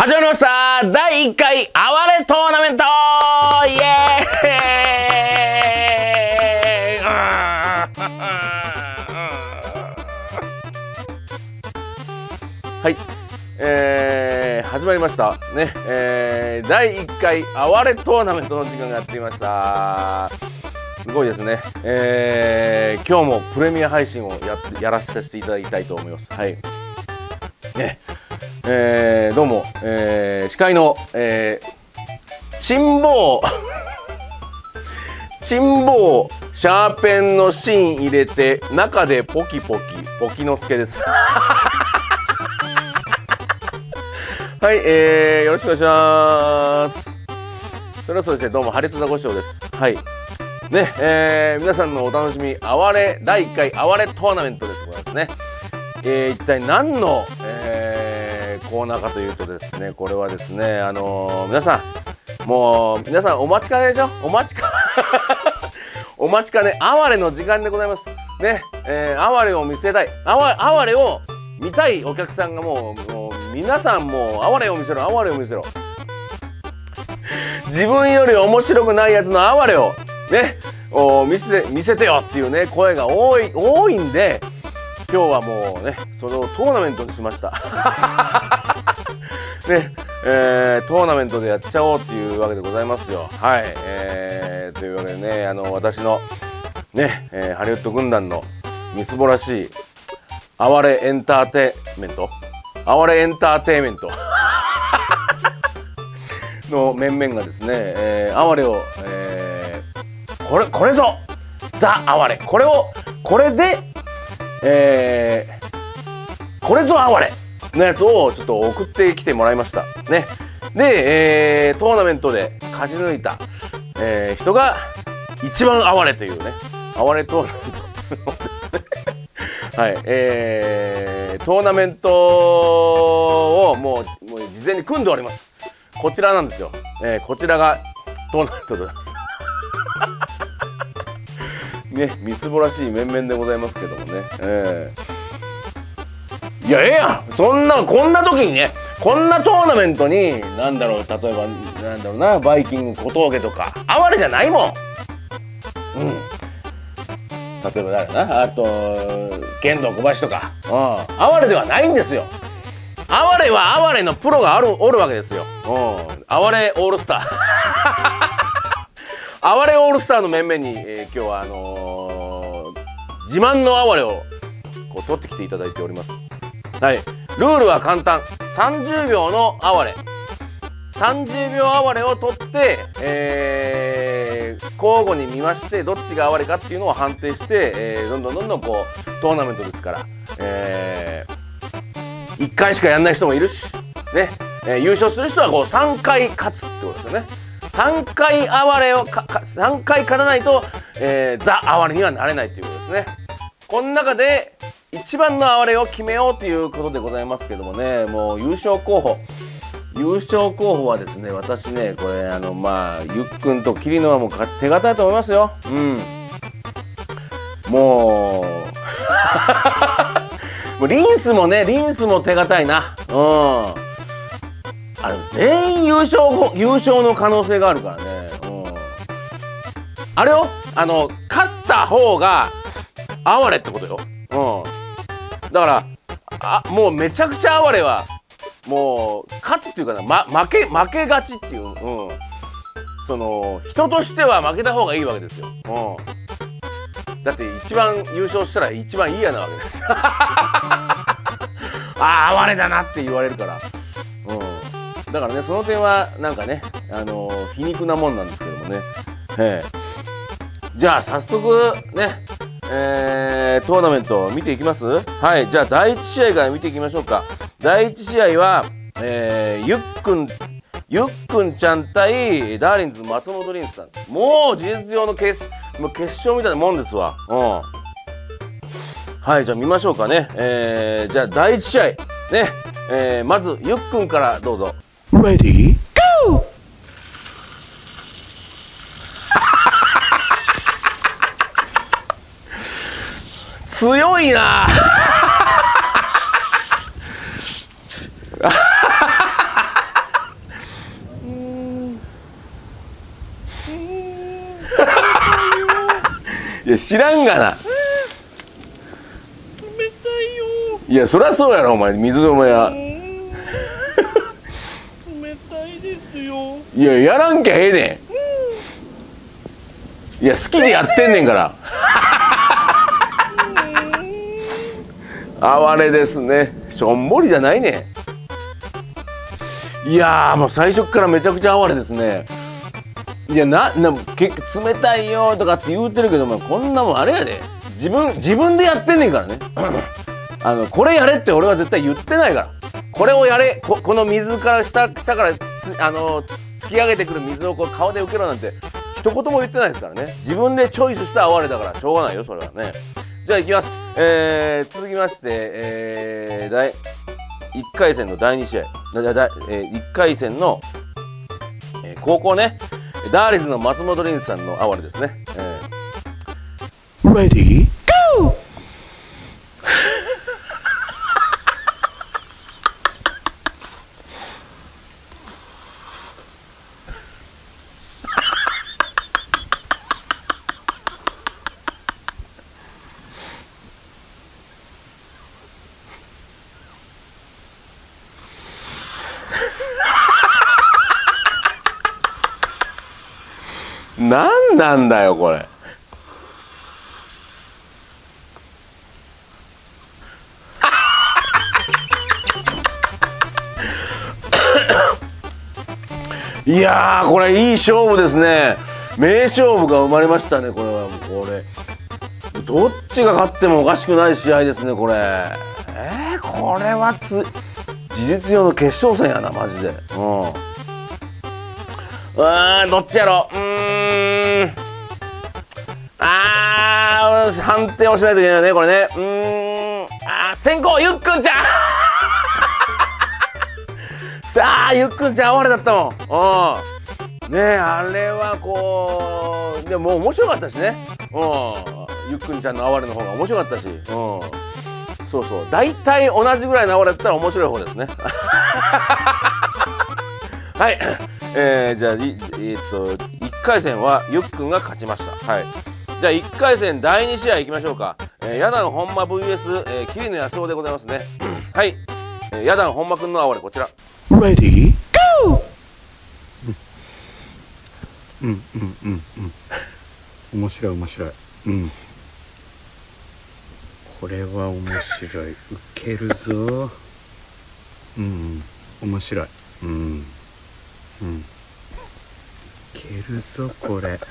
始まりました第1回あわれトーナメントイエーイはい、始まりましたね、第1回あわれトーナメントの時間がやってきました。すごいですね、今日もプレミア配信をやらせていただきたいと思います。はいね、どうも、司会の、チンボシャーペンの芯入れて中でポキポキのすけですはい、よろしくお願いします。それはそうですね、どうもハリツザご視聴です。はいね、皆さんのお楽しみ第1回あわれトーナメントでございますね。一体何の、コーナーかというとですね、これはですね、皆さんお待ちかねでしょ。お待ちかねあわれの時間でございますね。あわれを見せたい、あわれを見たいお客さんがもう皆さんもうあわれを見せろ自分より面白くないやつのあわれをね見せてよっていうね声が多いんで、今日はもうねそれをトーナメントにしましたね、トーナメントでやっちゃおうっていうわけでございますよ。はい、というわけでね、私のね、ハリウッド軍団のみすぼらしいあわれエンターテイメントの面々がですね、あわれを、これぞザ・あわれ、これでこれぞあわれのやつをちょっと送ってきてもらいましたね。で、トーナメントで勝ち抜いた、人が一番あわれというね、あわれトーナメントというのをですねはい、トーナメントをもう事前に組んでおります。こちらなんですよ、こちらがトーナメントでございますね、みすぼらしい面々でございますけどもね、いややん、こんな時にね、こんなトーナメントに例えばバイキング小峠とかあわれじゃないもん。例えば誰だ、あと剣道小林とか、あわれではないんですよ。あわれはあわれのプロがおるわけですよ。あわれオールスターあわれオールスターの面々に、今日は自慢のあわれをこう取ってきていただいております。はい、ルールは簡単。30秒のあわれ、30秒あわれを取って、交互に見まして、どっちがあわれかっていうのを判定して、どんどんこうトーナメントですから、1回しかやんない人もいるしね、優勝する人はこう3回勝つってことですよね。3回あわれを3回勝たないと、ザ・あわれにはなれないっていうことですね。この中で一番のあわれを決めようということでございますけどもね、もう優勝候補はですね、私ね、これゆっくんと桐野はもう手堅いと思いますよ。もうリンスも手堅いな。全員優勝の可能性があるからね。あれよ、勝った方があわれってことよ。だからもうめちゃくちゃあわれはもう勝つっていうかな、負け勝ちっていう、その人としては負けた方がいいわけですよ。だって一番優勝したら一番いいやなわけですあわれだなって言われるから、だからね、その点はなんかね、皮肉なもんなんですけどもね。じゃあ早速ね、トーナメント見ていきます。はい、じゃあ第1試合から見ていきましょうか。第1試合は、ゆっくんちゃん対ダーリンズ松本凛さん。もう事実上の決勝みたいなもんですわ。はい、じゃあ見ましょうかね。じゃあ第1試合ね、まずゆっくんからどうぞ。 Ready? Go! 強いないや知らんがな。 冷たいよ。 いやそりゃそうやろお前、水飲めや。 冷たいですよ。 いややらんきゃええねん。いや好きでやってんねんから。哀れですね。しょんぼりじゃないねん。いやもう最初からめちゃくちゃ哀れですね。いや冷たいよとかって言うてるけど、こんなもんあれやで、自分でやってんねんからね。これやれって俺は絶対言ってないから。これをやれ、この水から下から突き上げてくる水をこう顔で受けろなんて一言も言ってないですからね。自分でチョイスした哀れだからしょうがないよそれはね。じゃあいきます。続きまして、1回戦の第2試合、1回戦の、高校ね、ダーリンズの松本凛さんの哀れですね。 Ready, go! なんなんだよこれ。いやーこれいい勝負ですね。名勝負が生まれましたね。これはこれどっちが勝ってもおかしくない試合ですねこれ。これは事実上の決勝戦やなマジで。どっちやろ。判定をしないといけないよねこれね。先攻ゆっくんちゃん。さあゆっくんちゃん哀れだったもん。ねえあれはこうでも面白かったしね。ゆっくんちゃんの哀れの方が面白かったし。そうそう大体同じぐらいの哀れだったら面白い方ですね。はい。じゃあ1回戦はゆっくんが勝ちました。はい。じゃあ1回戦第2試合いきましょうか。ヤダン本間 VS、桐野安夫でございますね。はい。ヤダン本間くんの哀れこちら。 Ready, go! 面白い面白い。これは面白い。ウケるぞ。面白い。ウケるぞこれ。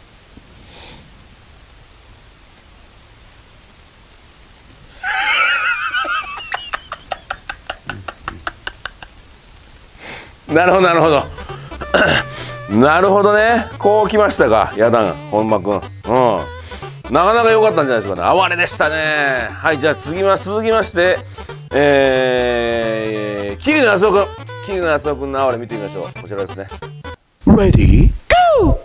なるほどなるほど。なるほどね。こうきましたかヤダン本間くん。なかなか良かったんじゃないですかね。哀れでしたね。はい。じゃあ続きまして桐野安夫くん。桐野安夫くんの哀れ見てみましょう。こちらですね。 Ready, go!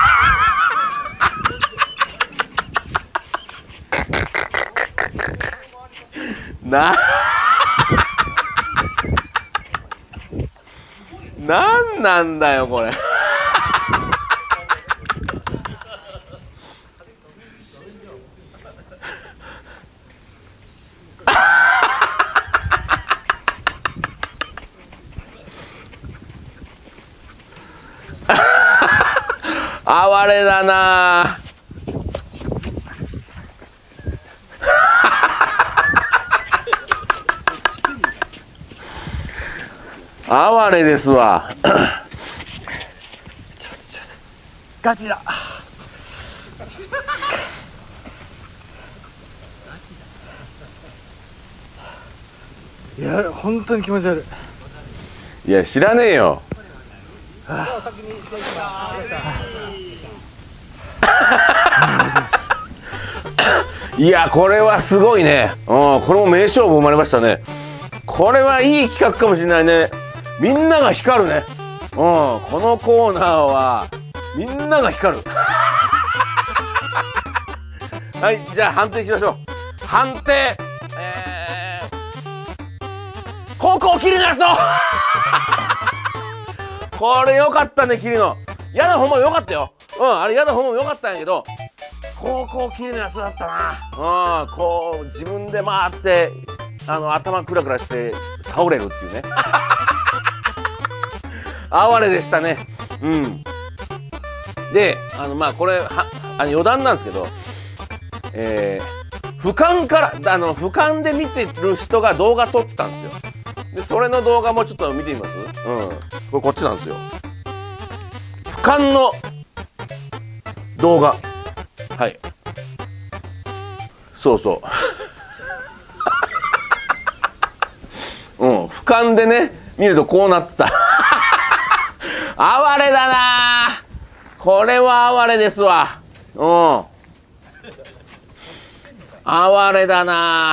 なんなんだよこれ。哀れだな。哀れですわ。ちょっとガチだ。いや本当に気持ち悪い。 いや知らねえよ。いやこれはすごいね。これも名勝負生まれましたね。これはいい企画かもしれないね。みんなが光るね。このコーナーはみんなが光る。はいじゃあ判定いきましょう。判定高校桐野安夫。これ良かったね桐野。やだほんま良かったよ。あれやだほんま良かったんやけど、 高校切りのやつだったな。こう自分で回って頭クラクラして倒れるっていうね哀れでしたね。でこれ余談なんですけど、俯瞰から俯瞰で見てる人が動画撮ってたんですよ。でそれの動画もちょっと見てみます？これこっちなんですよ。俯瞰の動画。はい。そうそう。俯瞰でね見るとこうなった。哀れだな。これは哀れですわ。哀れだな。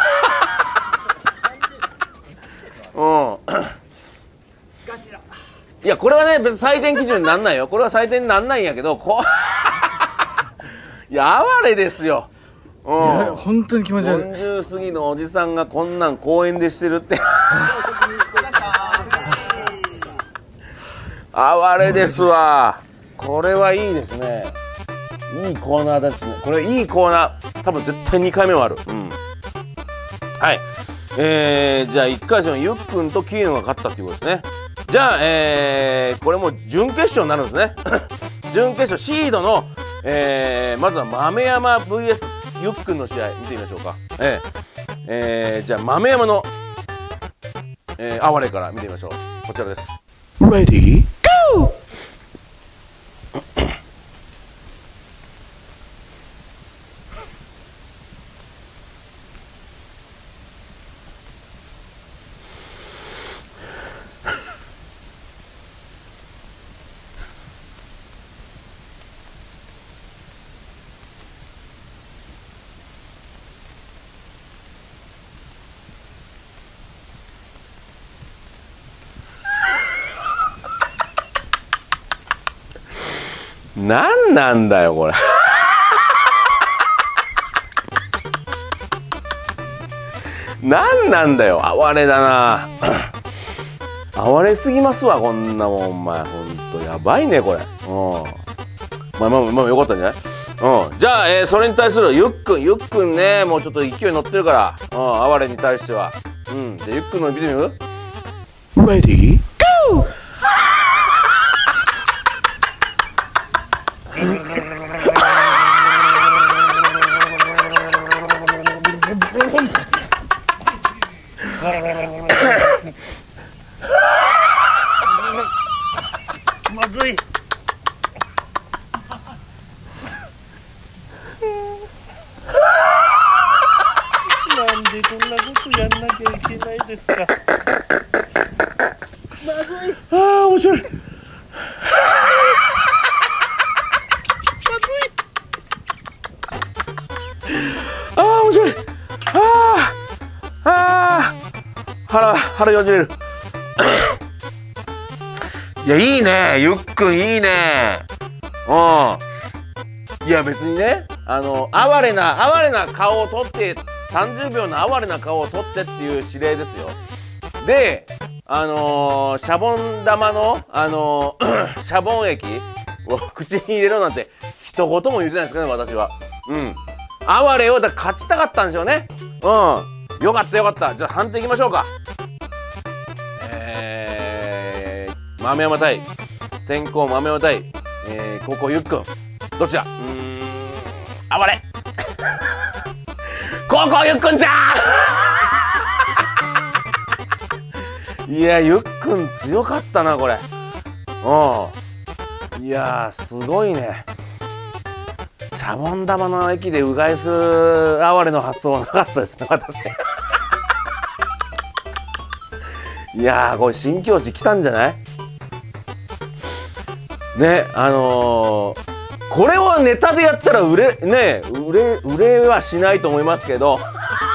いやこれはね別に採点基準になんないよ。これは採点になんないんやけどいや哀れですよ。 本当に気持ち悪い。 40過ぎのおじさんがこんなん公園でしてるって哀れですわ。これはいいですね。いいコーナーですね。これいいコーナー。多分絶対2回目はある。はい。じゃあ1回戦はゆっくんと桐野が勝ったっていうことですね。じゃあ、これも準決勝になるんですね。準決勝シードの、まずは豆山 VS ゆっくんの試合見てみましょうか。じゃあ豆山の、哀れから見てみましょう。こちらです。 Ready, go! なんなんだよこれなんなんだよ。哀れだな。哀れすぎますわこんなもん。お前ほんとやばいねこれ。まあよかったんじゃない。じゃあ、それに対するゆっくんね、もうちょっと勢い乗ってるから、哀れに対しては。じゃあゆっくんの見てみる？ Ready, go! まずい。なんでこんなことやんなきゃいけないですか。まずい。 面白い。面白い。腹よじれる。いやいいねゆっくんいいね。いや別にね哀れな顔を撮って30秒の哀れな顔を撮ってっていう指令ですよ。でシャボン玉のシャボン液を口に入れろなんて一言も言ってないですかね私は。哀れをだから勝ちたかったんでしょうね。よかったよかった。じゃあ判定いきましょうか。豆山対先攻豆山対、後攻ゆっくんどちら？哀れ後攻ゆっくんじゃーいやゆっくん強かったなこれ。いやすごいね。シャボン玉の液でうがいする哀れの発想はなかったですね私。いやこれ新境地来たんじゃないね。これをネタでやったら売れはしないと思いますけど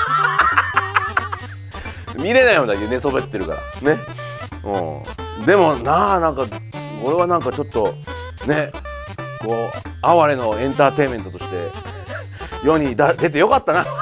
見れないもんだけど寝そべってるからね。でもなんか俺はなんかちょっとねこう哀れのエンターテインメントとして世に出てよかったな。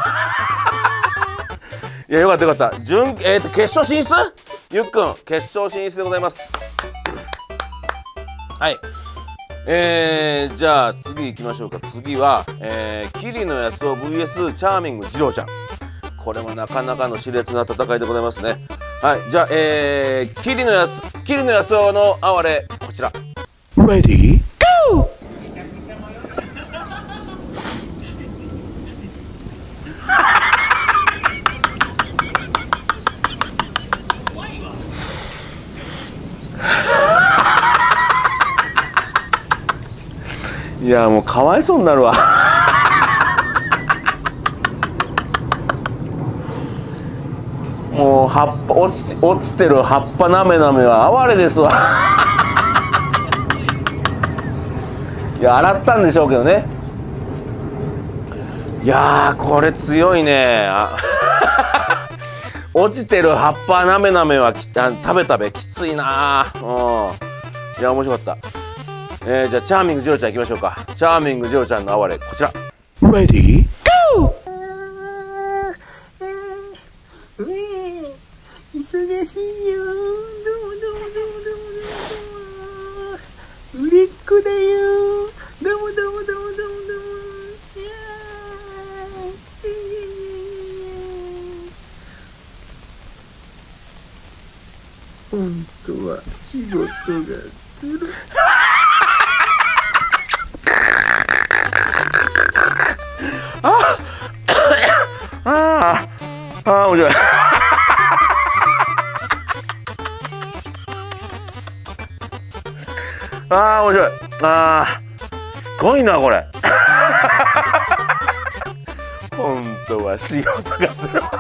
いやよかったよかった。決勝進出ゆっくん決勝進出でございます。はい。 じゃあ次行きましょうか。次は、桐野安夫 VS チャーミング二郎ちゃん。これもなかなかの熾烈な戦いでございますね。はい、じゃあ、桐野安夫の哀れこちら。 Ready, go! いやもうかわいそうになるわもう葉っぱ落ちてる葉っぱなめなめは哀れですわいや洗ったんでしょうけどね。いやーこれ強いね落ちてる葉っぱなめなめは食べきついな。いや面白かった。じゃあチャーミングジロちゃんいきましょうか。チャーミングジロちゃんの哀れこちら。 Ready, go! 忙しいよ。どうも売れっ子だよ。どうも。いや本当は仕事がずるい。 面白い面白い。すごいなこれ本当は仕事がずる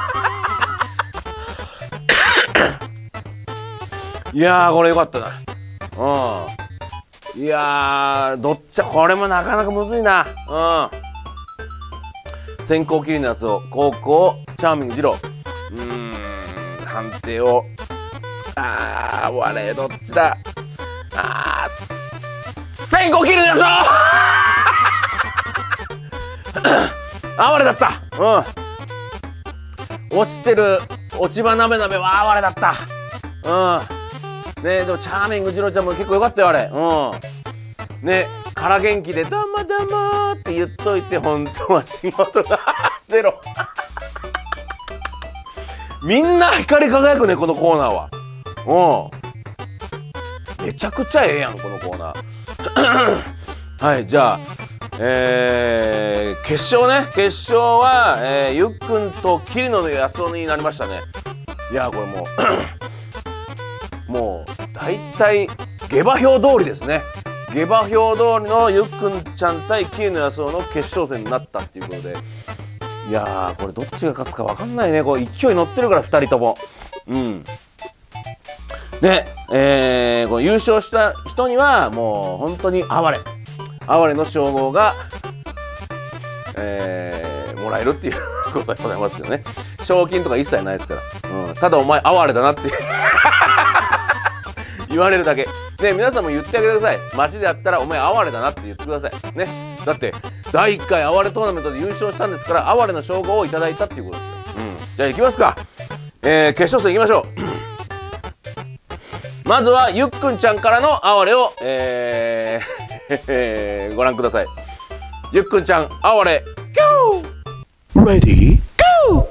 いやこれよかったな。いやどっちこれもなかなかむずいな。先攻桐野安夫、後攻チャーミング二郎。判定を我どっちだ。先攻桐野安夫哀れだった。落ちてる落ち葉なめなめは哀れだった。ねでもチャーミング二郎ちゃんも結構よかったよあれ。ねから元気で「どうもどうも」って言っといて本当は仕事がゼロみんな光り輝くねこのコーナーは。めちゃくちゃええやんこのコーナーはいじゃあ決勝ね。決勝は、ゆっくんと桐野安夫になりましたね。いやこれもう大体下馬評通りですね。下馬評通りのゆっくんちゃん対桐野安夫の決勝戦になったっていうことで、いやこれどっちが勝つか分かんないね。これ勢い乗ってるから2人とも。で、この優勝した人にはもう本当に哀れの称号が、もらえるっていうことでございますけどね。賞金とか一切ないですから、ただお前哀れだなって言われるだけで、皆さんも言ってあげてください。街でやったらお前哀れだなって言ってくださいね。だって第1回哀れトーナメントで優勝したんですから哀れの称号をいただいたっていうことですよ。じゃあ行きますか。決勝戦行きましょうまずはゆっくんちゃんからの哀れを、ご覧ください。ゆっくんちゃん哀れ GO! Ready, go!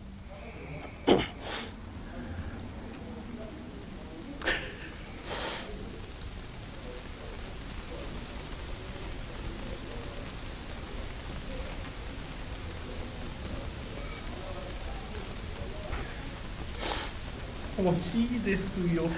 欲しいですよ。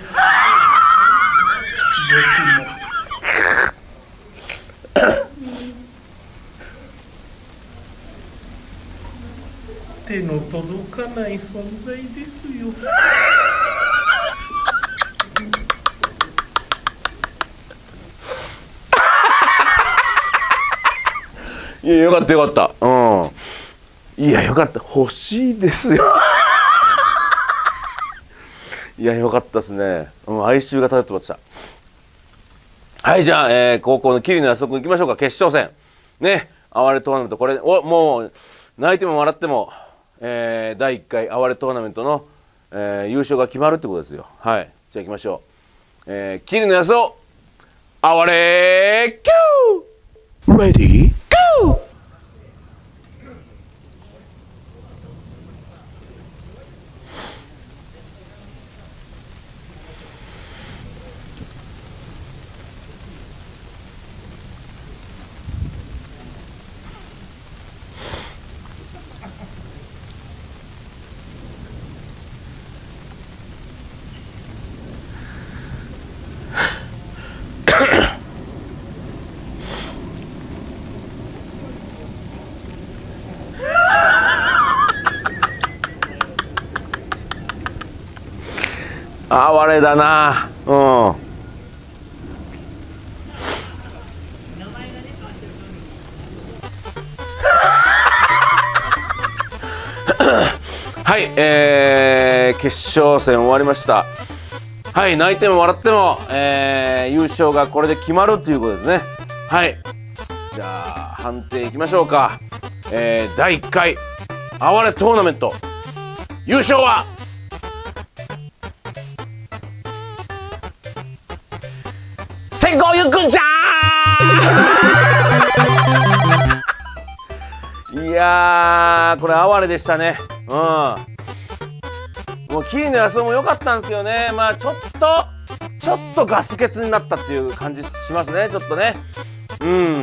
手の届かない存在ですよ。 いやよかったよかった。いやよかった。欲しいですよいやよかったですね。哀愁が漂ってました。はいじゃあ、高校の桐野安夫君いきましょうか。決勝戦ね。哀れトーナメントこれもう泣いても笑っても、第1回哀れトーナメントの、優勝が決まるってことですよ。はいじゃあいきましょう。桐野安夫哀れキュー Ready, go! 哀れだな。うん。はい、決勝戦終わりました。はい、泣いても笑っても、優勝がこれで決まるということですね。はい、じゃあ判定いきましょうか。第1回哀れトーナメント優勝は先行ゆっくんちゃんいやー、これ哀れでしたね。うん、もうキリの安尾も良かったんですけどね、まあちょっとガス欠になったっていう感じしますね、ちょっとね。うん、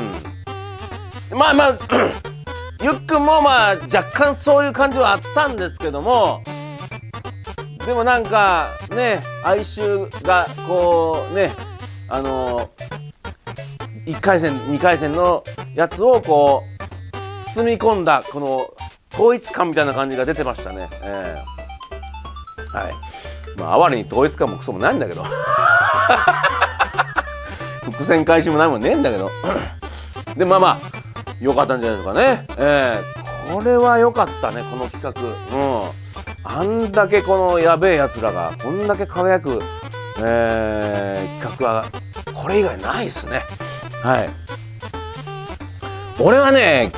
まあゆっくんもまあ若干そういう感じはあったんですけども、でもなんかね、哀愁がこうね、1回戦2回戦のやつをこう包み込んだこの統一感みたいな感じが出てましたね。はい、まあ哀れに統一感もクソもないんだけど伏線回収もないもんねえんだけどでまあ良かったんじゃないですかね。これは良かったね、この企画。あんだけこのやべえやつらがこんだけ輝く、企画はこれ以外ないですね。はい、俺はね、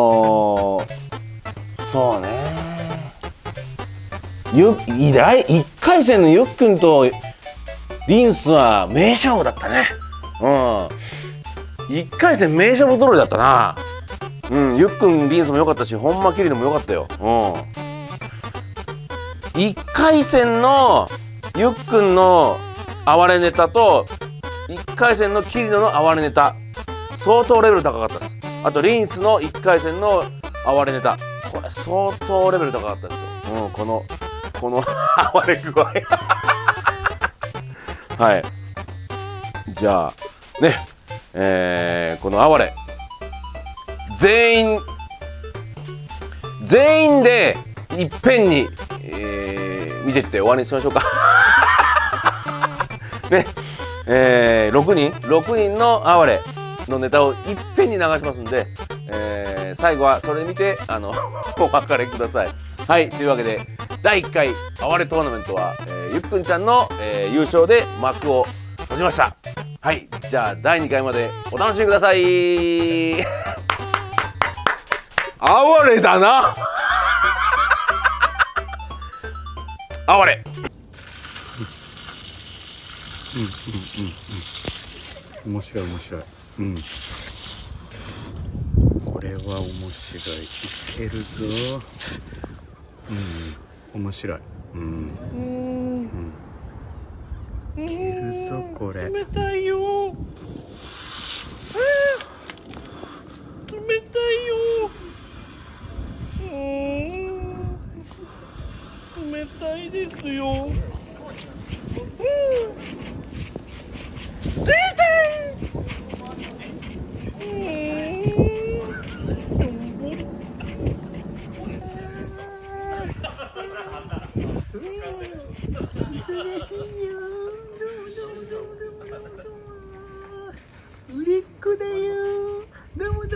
そうね、1回戦のゆっくんとリンスは名勝負だったね。1回戦名勝負揃いだったな。ゆっくんリンスも良かったし、本間キリノも良かったよ。1回戦のゆっくんの哀れネタと1回戦のキリノの哀れネタ、相当レベル高かったです。あとリンスの1回戦の哀れネタ、これ相当レベル高かったですよ。この哀れ具合はい、じゃあね、この哀れ全員でいっぺんに、見てって終わりにしましょうかね、6人の哀れのネタをいっぺんに流しますんで、最後はそれ見てお別れください。はい、というわけで第1回哀れトーナメントは、ゆっくんちゃんの、優勝で幕を閉じました。はい、じゃあ第2回までお楽しみください哀れだな哀れ面白い。これは面白い。いけるぞ。面白い。いけるぞこれ。 冷たいよ。冷たいよ。冷たいですよ。 忙しいよ。売れっ子だよ。どうも。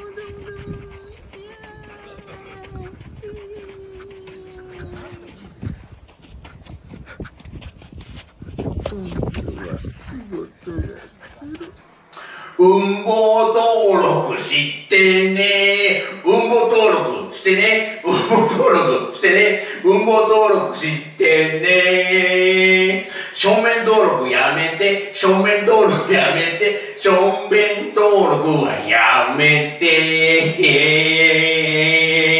運棒登録してね。運棒登録してね。運棒登録してね。運棒登録してね。 正面登録やめて、正面登録やめて、正面登録はやめて。